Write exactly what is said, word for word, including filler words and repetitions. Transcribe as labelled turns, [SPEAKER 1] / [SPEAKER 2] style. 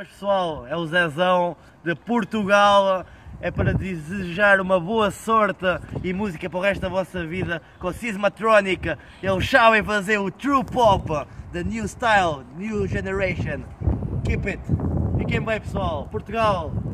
[SPEAKER 1] Boas pessoal, é o Zezão de Portugal, é para desejar uma boa sorte e música para o resto da vossa vida com a Sismatronic. Eles sabem fazer o true pop, the new style, new generation. Keep it! Fiquem bem pessoal, Portugal!